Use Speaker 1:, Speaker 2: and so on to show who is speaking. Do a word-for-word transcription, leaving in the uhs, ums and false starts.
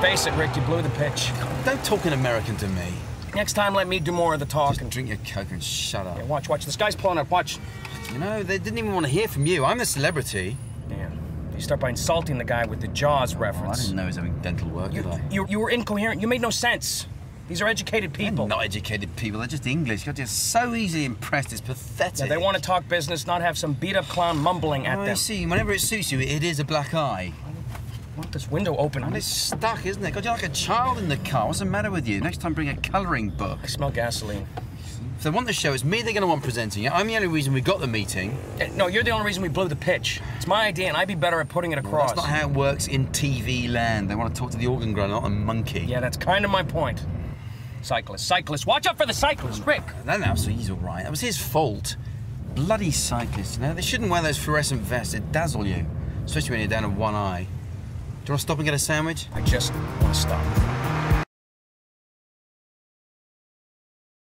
Speaker 1: face it, Rick, you blew the pitch.
Speaker 2: Don't talk in American to me.
Speaker 1: Next time, let me do more of the talking.
Speaker 2: Just drink your Coke and shut up.
Speaker 1: Yeah, watch, watch. This guy's pulling up. Watch.
Speaker 2: You know, they didn't even want to hear from you. I'm the celebrity.
Speaker 1: Yeah. You start by insulting the guy with the Jaws reference.
Speaker 2: Oh, I didn't know he was having dental work,
Speaker 1: you,
Speaker 2: did I?
Speaker 1: You, you were incoherent. You made no sense. These are educated people.
Speaker 2: They're not educated people. They're just English. You're just so easily impressed. It's pathetic.
Speaker 1: Yeah, they want to talk business, not have some beat-up clown mumbling at
Speaker 2: oh,
Speaker 1: them.
Speaker 2: I see. Whenever it suits you, it is a black eye.
Speaker 1: I want this window open.
Speaker 2: And it's stuck, isn't it? God, you're like a child in the car. What's the matter with you? Next time, bring a colouring book.
Speaker 1: I smell gasoline.
Speaker 2: If they want the show, it's me they're going to want presenting it. I'm the only reason we got the meeting.
Speaker 1: No, you're the only reason we blew the pitch. It's my idea, and I'd be better at putting it across.
Speaker 2: Well, that's not how it works in T V land. They want to talk to the organ grinder, not a monkey.
Speaker 1: Yeah, that's kind of my point. Cyclist, cyclist. Watch out for the cyclist, Rick.
Speaker 2: No, no, so he's all right. That was his fault. Bloody cyclists, you know? They shouldn't wear those fluorescent vests. It dazzle you, especially when you're down to one eye. Do you want to stop and get a sandwich?
Speaker 1: I just want to stop.